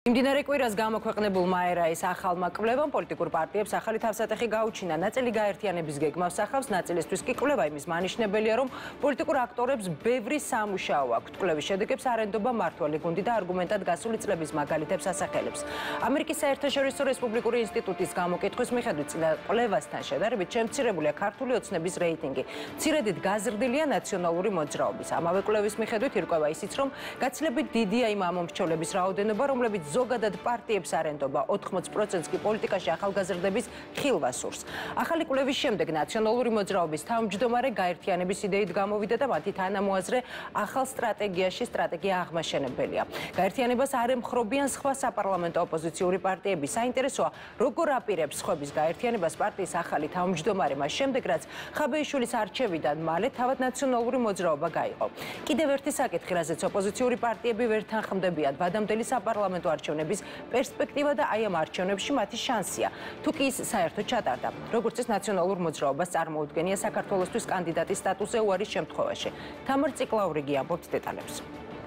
იმდინარე კვირას გამოქვეყნებულმა ერაის ახალმა კვლევამ პოლიტიკურ პარტიებს ახალი თავსატეხი გაუჩინა. ნაწილი გაერთიანების გეგმავს ახავს, ნაწილისთვის კი კვლევა იმის მანიშნებელია, რომ პოლიტიკურ აქტორებს ბევრი სამუშაო აქვთ. კვლევის შედეგებს არ ენდობა მმართველი გუნდი და არგუმენტად გასული წლების მაგალითებს ასახელებს. ამერიკის საერთაშორისო რესპუბლიკური ინსტიტუტის გამოკითხვის მიხედვით წინა კვლევასთან შედარებით შემცირებულია ქართული ოცნების რეიტინგი. მცირედით გაზრდილია ნაციონალური მოძრაობის. ამავე კვლევის მიხედვით ირკვევა ისიც, რომ გაცილებით დიდია იმ ამომრჩევლების რაოდენობა, რომლებიც ზოგადად პარტიებს არ ენდობა 80%-ს კი პოლიტიკაში ახალგაზრდების ხილვას სურს. ახალი კვლევის შემდეგ ნაციონალური მოძრაობის თავმჯდომარე გაერთიანების იდეით გამოვიდა და მათი თანამოაზრე ახალ სტრატეგია აღმაშენებელია. გაერთიანებას არ ემხრობიან სხვა საპარლამენტო ოპოზიციური პარტიები. საინტერესოა, როგორ აპირებს სხვების გაერთიანებას პარტიის ახალი თავმჯდომარე მას შემდეგ, რაც ხაბეიშვილის არჩევიდან მალე თავად ნაციონალური მოძრაობა გაიყო. კიდევ ერთი საკითხი, რაზეც ოპოზიციური პარტიები ვერ თანხმდებიან, ვადამდელი საპარლამენტო არჩევნების პერსპექტივა და აი ამ არჩევნებში მათი შანსია. თუ კი ის საერთოდ ჩატარდა, როგორც ის ნაციონალურ მოძრაობას წარმოუდგენია საქართველოსთვის კანდიდატის სტატუსზე უარის შემთხვევაში. თამარ ციკლაურიგი ამბობს დეტალებს.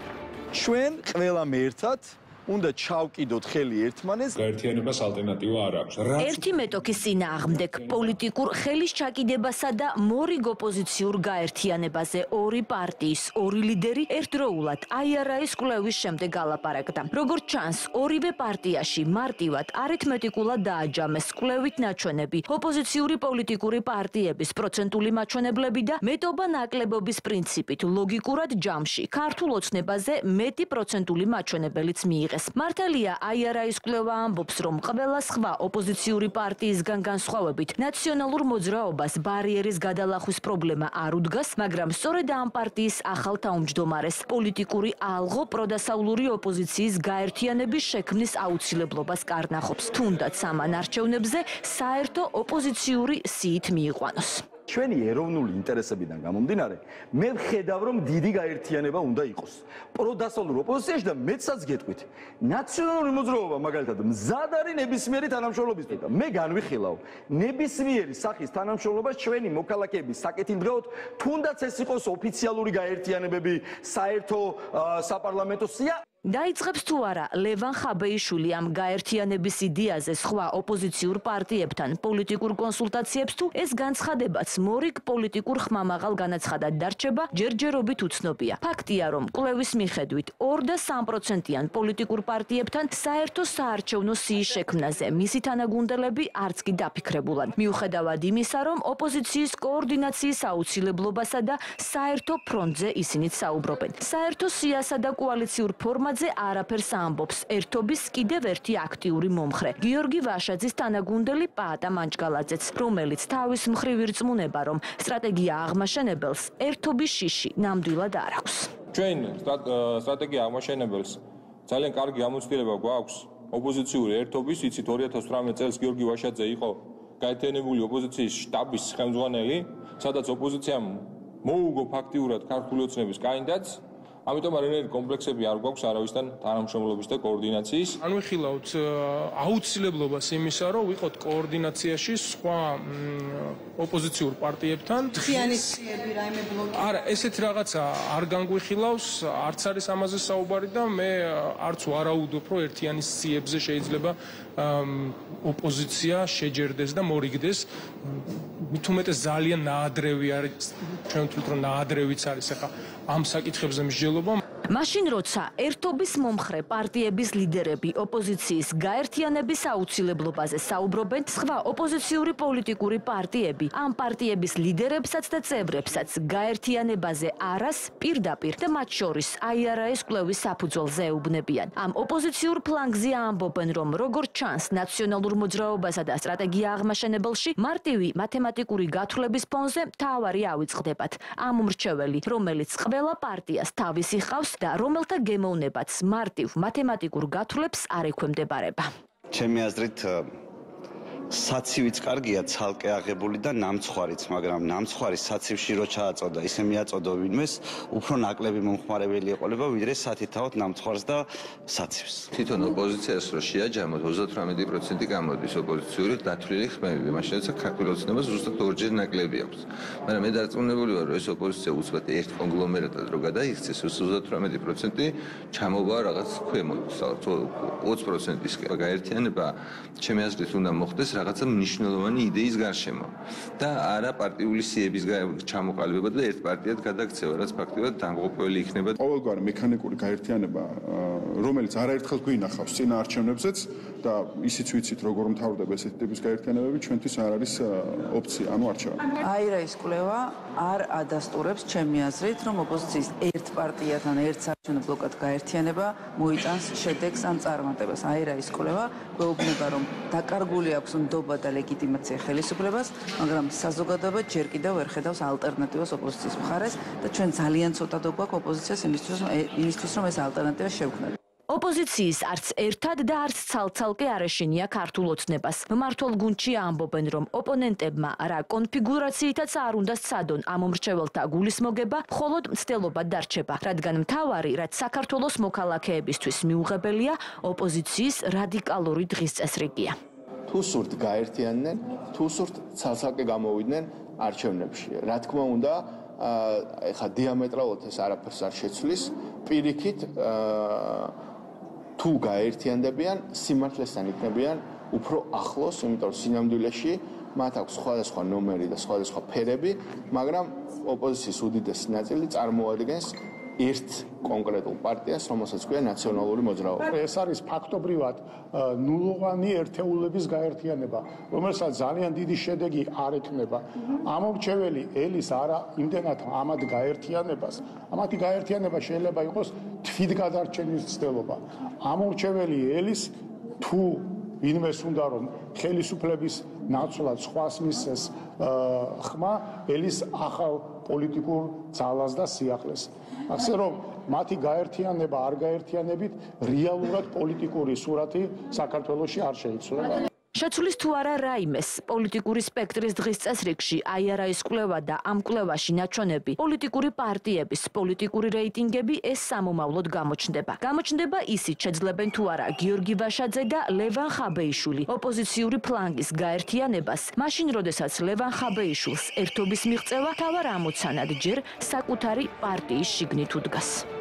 ჩვენ ყველამ ერთად უნდა ჩავკიდოთ ხელი ერთმანეს. გაერთიანებას ალტერნატივა არ აქვს. ერთი მეტოქის წინააღმდეგ პოლიტიკურ ხელის ჩაკიდებასა და მორიგ ოპოზიციურ გაერთიანებაზე ორი პარტიის ორი ლიდერი ერთდროულად IRA-ის კვლევის შემდეგ ალაპარაკდა. როგორც ჩანს, ორივე პარტიაში მარტივად არითმეტიკულად დააჯამეს კვლევით ნაჩვენები, ოპოზიციური პოლიტიკური პარტიების პროცენტული მაჩვენებლები და მეტობა ნაკლებობის პრინციპით ლოგიკურად ჯამში ქართულ ოცნებაზე მეტი პროცენტული მაჩვენებელიც მიიღეს. მართალია IRA-ის კვლევა ამბობს, რომ ყველა სხვა ოპოზიციური პარტიისგან განსხვავებით ნაციონალურ მოძრაობას ბარიერის გადალახვის პრობლემა არ უდგას, მაგრამ სწორედ ამ პარტიის ახალ თავმჯდომარეს პოლიტიკური ალღო პროდასავლური ოპოზიციის გაერთიანების შექმნის აუცილებლობას კარნახობს, თუნდაც ამან არჩევნებზე საერთო ოპოზიციური სიით მიიყვანოს. ჩვენი ეროვნული ინტერესებიდან გამომდინარე, მე ვხედავ, რომ დიდი გაერთიანება უნდა იყოს. პროდასავლურ ოპოზიციაში და მეცაც გეტყვით. ნაციონალური მოძრაობა მაგალითად მზად არის ნებისმიერი თანამშრომლობისთვის და მე განვიხილავ, ნებისმიერი სახის თანამშრომლობას ჩვენი მოქალაქეების საკეთილდღეოდ, თუნდაც ეს იყოს ოფიციალური გაერთიანებები, საერთო საპარლამენტო სია. დაიწყებს თუ არა ლევან ხაბეიშვილი ამ გაერთიანების იდეაზე სხვა ოპოზიციურ პარტიებთან პოლიტიკურ კონსულტაციებს თუ ეს განცხადებაც მორიგ პოლიტიკურ ხმამაღალ განაცხადად დარჩება ჯერჯერობით უცნობია. ფაქტია, რომ კვლევის მიხედვით 2 და 3%-იან პოლიტიკურ პარტიებთან საერთო საარჩევნო სიის შექმნაზე მისი თანაგუნდელები არც კი დაფიქრებულან. მიუხედავად იმისა, რომ ოპოზიციის კოორდინაციის აუცილებლობასა და საერთო ფრონტზე ისინიც საუბრობენ. საერთო სიასა და კოალიციურ ფორმაზე არაფერს ამბობს ერთობის კიდევ ერთი აქტიური მომხრე გიორგი ვაშაძის თანაგუნდელი პაატა მანჯგალაძეც, რომელიც თავის მხრივ ირწმუნება, რომ სტრატეგია აღმაშენებელს ერთობის შიში ნამდვილად არ აქვს. ჩვენ სტრატეგია აღმაშენებელს ძალიან კარგი ამოცდილება გვაქვს ოპოზიციური ერთობის, იცით 2018 წელს გიორგი ვაშაძე იყო გაერთიანებული ოპოზიციის შტაბის ხელმძღვანელი, სადაც ოპოზიციამ მოუგო ფაქტიურად ქართული ოცნების კანდიდატს. ამიტომ არანაირი კომპლექსები არ გვაქვს არავისთან თანამშრომლობის და კოორდინაციის. Განვიხილავთ აუცილებლობას იმისა, რომ ვიყოთ კოორდინაციაში სხვა ოპოზიციურ პარტიებთან. ფინანსები რაიმე ბლოკი. არა, ესეთი რაღაცა არ განგვიხილავს, არც არის ამაზე საუბარი და მე არც ვარაუდობ, რომ ერთიანი სიებზე შეიძლება ოპოზიცია შეჯერდეს და მორიგდეს. მით უმეტეს ძალიან ნაადრევი არის, ჩვენ ვთვლით, რომ ნაადრევიც არის ახლა ამ საკითხებზე მსჯელობა. მაშინ როცა ერთობის მომხრე პარტიების ლიდერები ოპოზიციის გაერთიანების აუცილებლობაზე საუბრობენ, სხვა ოპოზიციური პოლიტიკური პარტიები ამ პარტიების ლიდერებსაც და წევრებსაც გაერთიანებაზე არას პირდაპირ და მათ შორის IRA-ის კვლევის საფუძველზე ეუბნებიან. ამ ოპოზიციურ ფლანგზე ამბობენ, რომ როგორც ჩანს ნაციონალურ მოძრაობასა და სტრატეგია აღმაშენებელში მარტივი მათემატიკური გათვლების ფონზე მთავარი ავიწყდებათ. ამ მრჩეველი, რომელიც ყველა პარტიას თავისი ხავს და რომელთა გემოვნებაც მარტივ მათემატიკურ გათვლებს არ ექვემდებარება. ჩემი აზრით საცივიც კარგია, ცალკე აღებული და ნამცხვარიც, მაგრამ ნამცხვარი საცივში რო ჩააწოდა, ისე მიაწოდო ვინმეს, უფრო ნაკლები მომხმარებელი ეყოლება, ვიდრე სათითაოდ ნამცხვარს და საცივს. თვითონ ოპოზიციას რო შეაჯამოთ 38% გამოდის ოპოზიციური დათვლილი ხმები, მაშინ როცა ქართულ ოცნებას ზუსტად ორჯერ ნაკლები აქვს. მაგრამ მე დარწმუნებული ვარ, რომ ეს ოპოზიცია უცბად ერთ კონგლომერატად რო გადაიქცეს, 38% ჩამოვა რაღაც ქვემოთ, 20%-ის გაერთიანება, ჩემი აზრით უნდა მოხდეს რაღაცა მნიშვნელოვანი იდეის გარშემო და არა პარტიული სიების ჩამოყალიბება და ერთ პარტიად გადაქცევა, რაც ფაქტობრივად დამღუპველი იქნება. ყოველგვარი მექანიკური გაერთიანება, რომელიც არაერთხელ გვინახავს წინა არჩევნებზეც და ისიც ვიცით, როგორ მთავრდება ესეთი ტიპის გაერთიანებები, ჩვენთვის არ არის ოპცია, ანუ არჩევა. აირაის კვლევა არ ადასტურებს ჩემი აზრით, რომ ოპოზიციის ერთ პარტიათან ერთ საარჩევნო ბლოკად გაერთიანება მოიტანს შედეგს ან წარმატებას. აირაის კვლევა გვეუბნება, რომ დაკარგული აქვს ნდობა და ლეგიტიმაცია ხელისუფლებას, მაგრამ საზოგადოება ჯერ კიდევ ვერ ხედავს ალტერნატივას ოპოზიციის მხარეს და ჩვენ ძალიან ცოტა გვაქვს ოპოზიციას იმისთვის, რომ ეს ალტერნატივა შევქმნათ. ოპოზიციის არც ერთად და არც ცალ-ცალკე არ ეშინია ქართულ ოცნებას. მმართველ გუნდში ამბობენ, რომ ოპონენტებმა რა კონფიგურაციითაც არ უნდა სცადონ ამ მომრჩეველთა გულისმოგება, მხოლოდ მცდელობა დარჩება, რადგან მთავარი, რაც საქართველოს მოქალაქეებისთვის მიუღებელია, ოპოზიციის რადიკალური დღის წესრიგია. თუ სურთ გაერთიანდნენ, თუ სურთ ცალ-ცალკე გამოვიდნენ არჩევნებში. რა თქმა უნდა, ეხა დიამეტრალურად ეს არაფერს არ შეცვლის, პირიქით თუ გაერთიანდებიან, სიმართლესთან იქნებიან უფრო ახლოს, იმიტომ რომ სინამდვილეში მათ აქვს სხვადასხვა ნომერი და სხვადასხვა ფერები, მაგრამ ოპოზიციის უდიდესი ნაწილი წარმოადგენს ერთ კონკრეტულ პარტიას, რომელსაც ქვია ნაციონალური მოძრაობა. ეს არის ფაქტობრივად ნულოვანი ერთეულების გაერთიანება, რომელსაც ძალიან დიდი შედეგი არ ექნება. ამორჩეველი ელის არა იმდენად ამად გაერთიანებას, ამათი გაერთიანება შეიძლება იყოს თვითგადარჩენის ცდელობა. ამორჩეველი ელის თუ ვინმეს უნდა რომ ხელისუფლების ნაცვლად სხვას მისცეს ხმა ელის ახალ პოლიტიკურ ძალას და სიახლეს. ასე რომ მათი გაერთიანება არ გაერთიანებით რეალურად პოლიტიკური სურათი საქართველოში არ შეიცვლება. შეცვლის თუ არა რაიმეს პოლიტიკური სპექტრის დღის წესრიგში აირაის კვლევა და ამ კვლევაში ნაჩვენები პოლიტიკური პარტიების პოლიტიკური რეიტინგები ეს სამომავლოდ გამოჩნდება. გამოჩნდება ისიც შეძლებენ თუ არა გიორგი ვაშაძე და ლევან ხაბეიშვილი ოპოზიციური ფლანგის გაერთიანებას, მაშინ როდესაც ლევან ხაბეიშვილს ერთობის მიღწევა თავარ ამოცანად ჯერ საკუთარი პარტიის შიგნით უდგას.